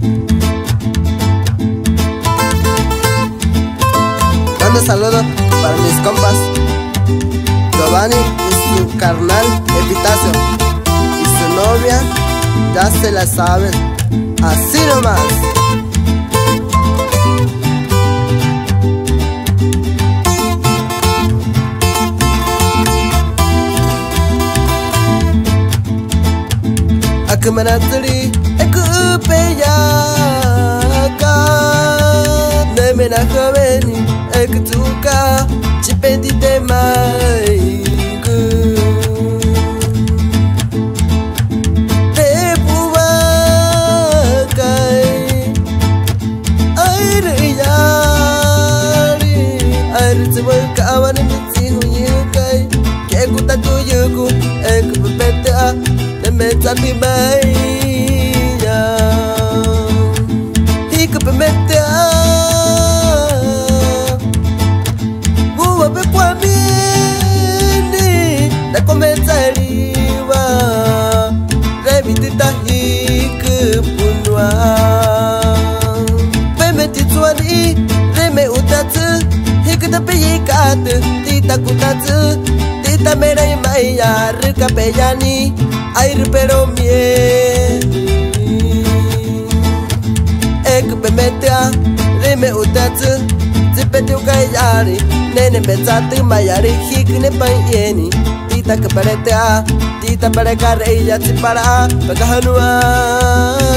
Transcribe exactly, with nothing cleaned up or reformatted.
Mando saludos para mis compas Giovanni y su carnal Epitacio y su novia, ya se la saben, así nomás. Aku menaturi, aku peyaka Neme na kaweni, aku tuka Cipendi temaiku Tepuwakai Air yari Air sebuka awan mitsi huyukai Keku tatuyuku, aku berbeda Tapi baiknya hidup berbeda. Buat berkuami ni tak komentariwa. Remi tidak hidup punwa. Pemeti tuani remi utat hidup tapi ikat tidak utat tidak merai maya rekapeyani. Air pero miel Ek bemetea Reme utatsu Zipetu kayari Nene betzatu mayari Hikne panyeni Tita keparetea Tita parekare Yatsi para Pagahanua